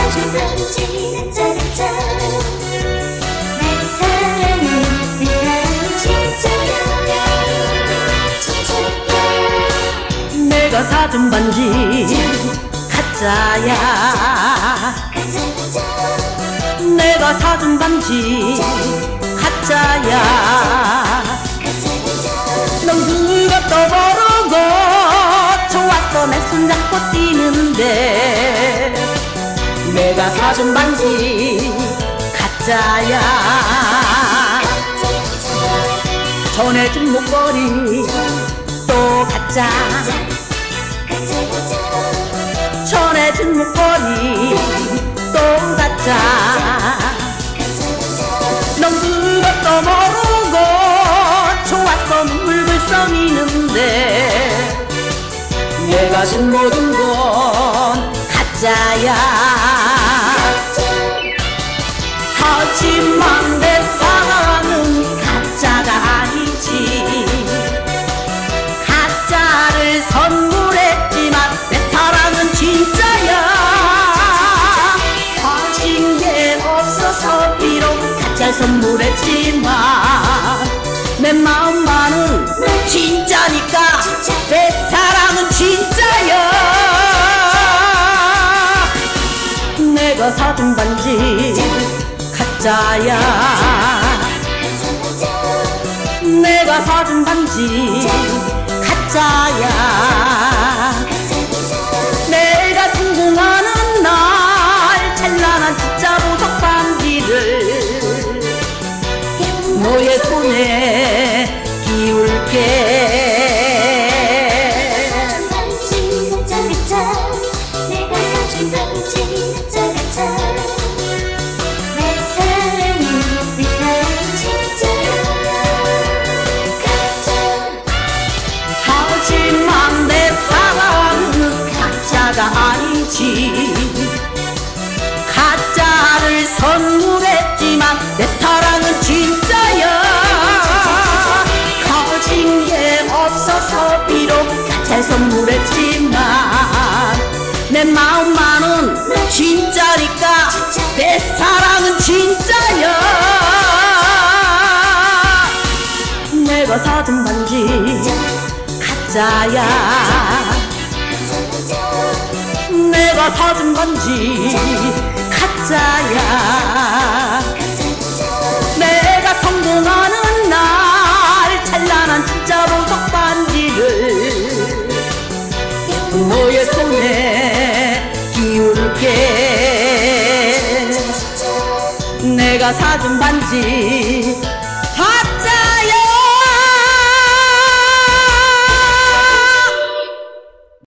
사준 반지는 짜릿짠. 내 사랑은 진짜야 진짜야. 내가 사준 반지 가짜야. 내가 사준 반지 가짜야. 넌 그것도 모르고 좋았어 내 손잡고 뛰는데. 내가 사준 반지 가짜야. 전해준 목걸이 또 가짜. 전해준 목걸이 또 가짜. 넌 그것도 모르고 좋았어 눈물 글썽이는데. 내가 준 모든 건 가짜야. 하지만 내 사랑은 가짜가 아니지. 가짜를 선물했지만 내 사랑은 진짜야. 가진 게 없어서 비록 가짜를 선물했지만 내 마음만은 진짜니까 내 사랑은 진짜야. 내가 사준 반지 가짜야. 내가 사준 반지 가짜야. 내가 성공하는 날 찬란한 진짜 보석 반지를 너의 손에 끼울게. 내가 사준 반지 가짜. 내 사랑은 진짜야 가짜. 하지만 내 사랑은 가짜가 아니지. 가짜를 선물했지만 내 사랑은 진짜야. 가진 게 없어서 비록 가짜를 선물했지만 내 마음만은 진짜니까 내 사랑은 진짜야. 내가 사준 반지 가짜야. 내가 사준 반지 가짜야. 내가 성공하는 날 찬란한 진짜 보석 반지를 너의 손에 끼울게. 내가 사준 반지